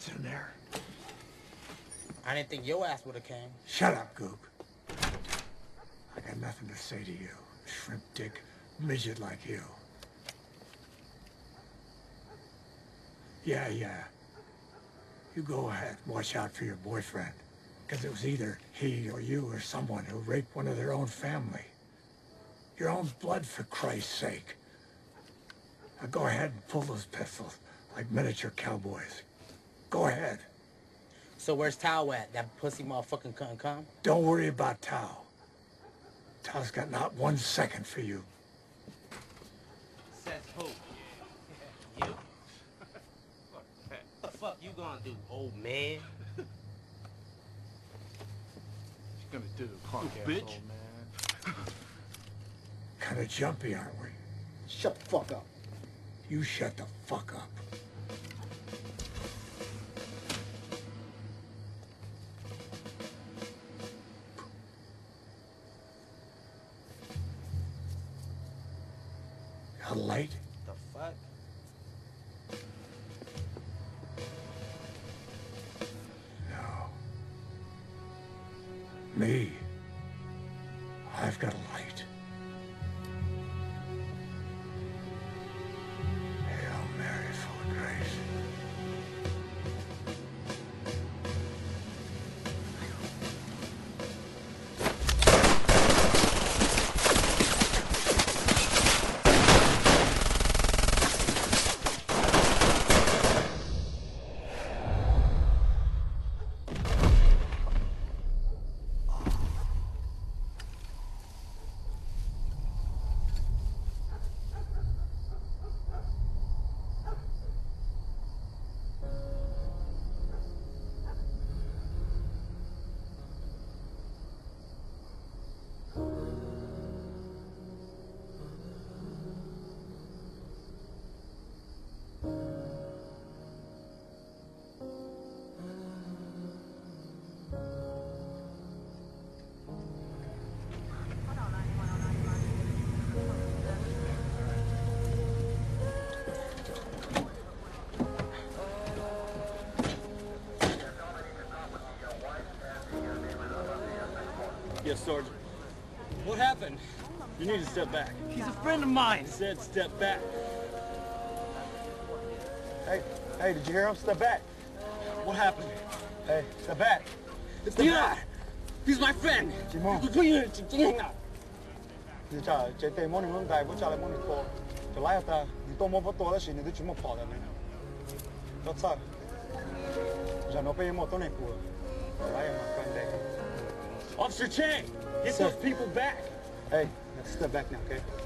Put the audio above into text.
what's in there. I didn't think your ass would have came. Shut up, Goop. I got nothing to say to you, shrimp dick midget like you. Yeah. You go ahead, watch out for your boyfriend. Because it was either he or you or someone who raped one of their own family. Your own blood, for Christ's sake. Now go ahead and pull those pistols like miniature cowboys. Go ahead. So where's Tao at? That pussy motherfucking couldn't come? Don't worry about Tao. Tao's got not 1 second for you. Says who? You? What the fuck you gonna do, old man? Gonna do, punk bitch. asshole, man. Kind of jumpy, aren't we? Shut the fuck up. You shut the fuck up. Got a light? The fuck? No. Me. I've got a light. Hail Mary, full of grace. Yes, Sergeant. What happened? You need to step back. He's a friend of mine. I said step back. Hey, did you hear him? Step back. What happened? Hey, step back. Yeah! He's my friend! Jimon. Ni cha, che te mo ni mo dai, mo cha le mo ni to. To lai ta, ni to mo bo to la shi ni de chu mo pa da ne. Lo sa. Ja no pe mo to ne ku. Lai ma kan de. Officer Chang, get those people back! Hey, let's step back now, okay?